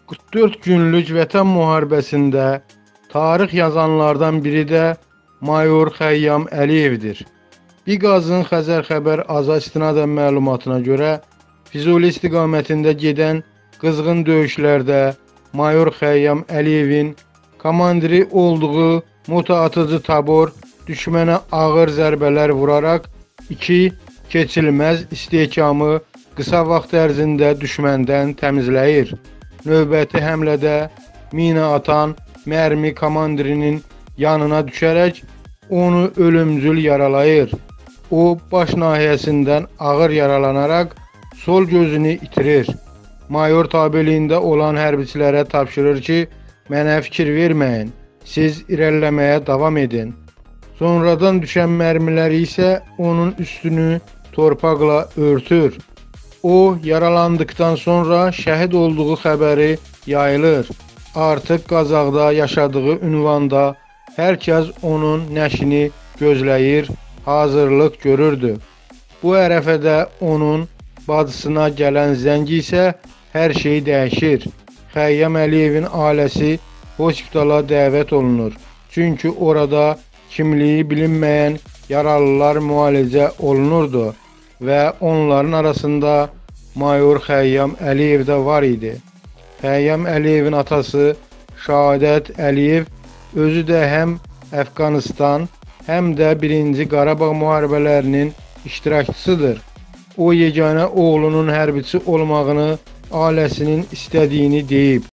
44 günlük Vətən müharibəsində tarix yazanlardan biri də Mayor Xəyyam Əliyevdir. Biqazın Xəzər xəbər aza istinadən məlumatına görə Füzuli istiqamətində gedən qızğın döyüşlərdə Mayor Xəyyam Əliyevin komandiri olduğu motoatıcı tabor düşmənə ağır zərbələr vuraraq keçilməz istehkamı qısa vaxt ərzində düşməndən təmizləyir. Növbəti həmlədə mina atan mərmi komandirinin yanına düşərək onu ölümcül yaralayır. O, baş nahiyəsindən ağır yaralanaraq sol gözünü itirir. Mayor tabeliyində olan hərbiçilərə tapşırır ki, mənə fikir verməyin, siz irəliləməyə davam edin. Sonradan düşən mərmiləri isə onun üstünü torpaqla örtür. O, yaralandıktan sonra şəhid olduğu xəbəri yayılır. Artıq Qazaxda yaşadığı ünvanda hər kəs onun nəşini gözləyir, hazırlıq görürdü. Bu ərəfədə onun bacısına gələn zəng isə hər şey dəyişir. Xəyyam Əliyevin ailəsi hospitala dəvət olunur. Çünki orada kimliyi bilinməyən yaralılar müalicə olunurdu və onların arasında Mayor Xəyyam Əliyev də var idi. Xəyyam Əliyevin atası Şəhadət Əliyev özü də həm Əfqanistan, həm də 1-ci Qarabağ müharibələrinin iştirakçısıdır. O, yeganə oğlunun hərbiçi olmağını ailəsinin istədiyini deyib.